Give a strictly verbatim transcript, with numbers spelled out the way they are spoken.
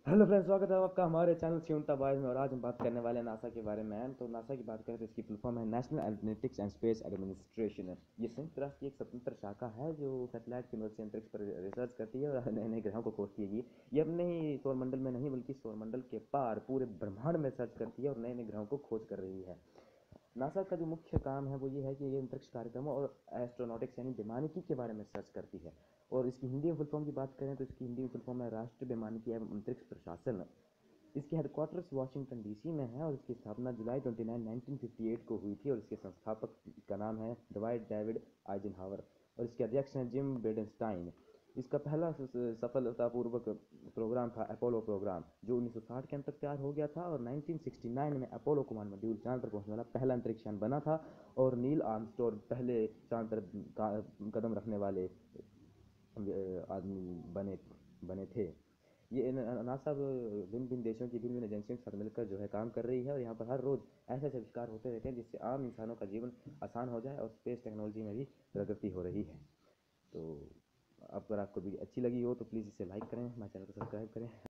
Hello friends, स्वागत है आपका हमारे चैनल चिंता बॉयज में। और आज हम बात करने वाले हैं नासा के बारे में। तो नासा की बात करें तो इसकी फुल फॉर्म है national aeronautics and space administration. ये संयुक्त राष्ट्र की एक स्वतंत्र शाखा है जो सैटेलाइट की मदद से अंतरिक्ष पर रिसर्च करती है और नए नए ग्रहों को खोजती है। ये अपने ही सौरमंडल में नहीं बल्कि सौरमंडल के पार पूरे ब्रह्मांड में सर्च करती है और नए नए ग्रहों को खोज कर रही है। नासा का जो मुख्य काम है वो ये है कि ये अंतरिक्ष कार्यक्रमों और एस्ट्रोनॉटिक्स यानी वैमानिकी के बारे में सर्च करती है। और इसकी हिंदी में फुल फॉर्म की बात करें तो इसकी हिंदी में फुल फॉर्म है राष्ट्रीय वैमानिकी एवं अंतरिक्ष प्रशासन। इसके हेडक्वार्टर्स वाशिंगटन डीसी में है और इसकी स्थापना जुलाई उनतीस नाइनटीन फिफ्टी एट को हुई थी। और इसके संस्थापक का नाम है डवाइट डेविड आइजनहावर और इसके अध्यक्ष हैं जिम बेडेनस्टाइन। इसका पहला सफलतापूर्वक प्रोग्राम था अपोलो प्रोग्राम, जो उन्नीस सौ साठ के अंत तक तैयार हो गया था। और नाइनटीन सिक्सटी नाइन में अपोलो कमांड मॉड्यूल चांद पर पहुंचने वाला पहला अंतरिक्ष यान बना था। और नील आर्मस्ट्रॉन्ग पहले चांद पर कदम रखने वाले आदमी बने बने थे। ये नासा भिन्न भिन्न देशों की भिन्न भिन्न एजेंसियों के साथ मिलकर जो है काम कर रही है। और यहाँ पर हर रोज़ ऐसे ऐसे आविष्कार होते रहते हैं जिससे आम इंसानों का जीवन आसान हो जाए और स्पेस टेक्नोलॉजी में भी प्रगति हो रही है। तो अगर आपको वीडियो अच्छी लगी हो तो प्लीज़ इसे लाइक करें, हमारे चैनल को सब्सक्राइब करें।